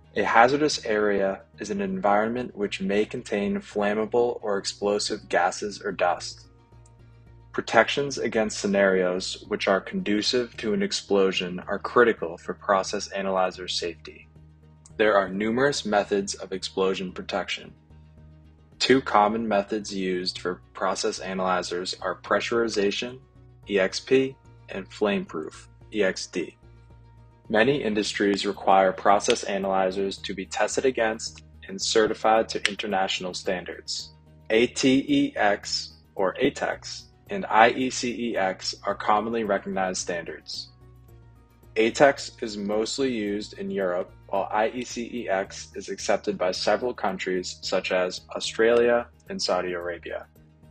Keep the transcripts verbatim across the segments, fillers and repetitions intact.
A hazardous area is an environment which may contain flammable or explosive gases or dust. Protections against scenarios which are conducive to an explosion are critical for process analyzer safety. There are numerous methods of explosion protection. Two common methods used for process analyzers are pressurization, E X P, and flameproof, E X D. Many industries require process analyzers to be tested against and certified to international standards. ATEX or ATEX and IECEx are commonly recognized standards. ATEX is mostly used in Europe, while IECEx is accepted by several countries such as Australia and Saudi Arabia.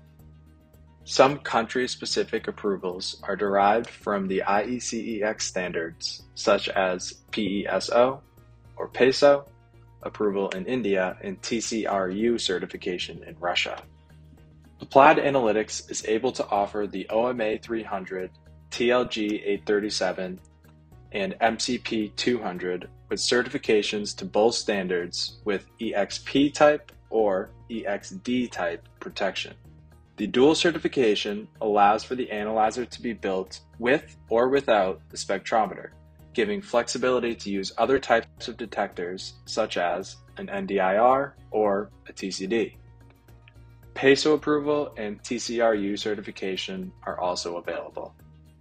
Some country-specific approvals are derived from the IECEx standards, such as P E S O or PESO approval in India and T C R U certification in Russia. Applied Analytics is able to offer the O M A three hundred, T L G eight thirty-seven, and M C P two hundred with certifications to both standards with E X P type or E X D type protection. The dual certification allows for the analyzer to be built with or without the spectrometer, giving flexibility to use other types of detectors such as an N D I R or a T C D. PESO approval and T C R U certification are also available.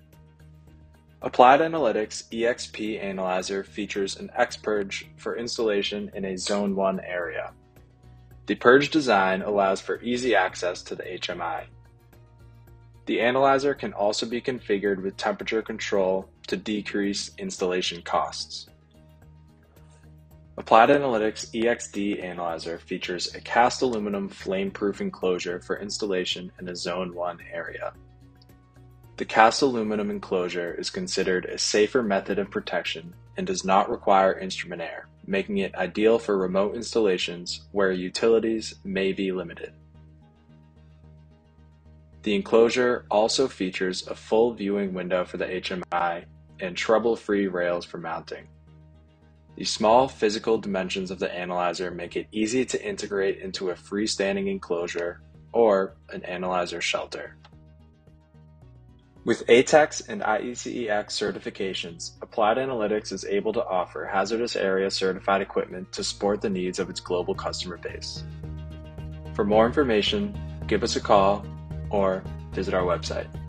Applied Analytics E X P Analyzer features an X-Purge for installation in a Zone one area. The purge design allows for easy access to the H M I. The analyzer can also be configured with temperature control to decrease installation costs. Applied Analytics E X D Analyzer features a cast aluminum flame-proof enclosure for installation in a Zone one area. The cast aluminum enclosure is considered a safer method of protection and does not require instrument air, making it ideal for remote installations where utilities may be limited. The enclosure also features a full viewing window for the H M I and trouble-free rails for mounting. The small physical dimensions of the analyzer make it easy to integrate into a freestanding enclosure or an analyzer shelter. With ATEX and IECEx certifications, Applied Analytics is able to offer hazardous area certified equipment to support the needs of its global customer base. For more information, give us a call or visit our website.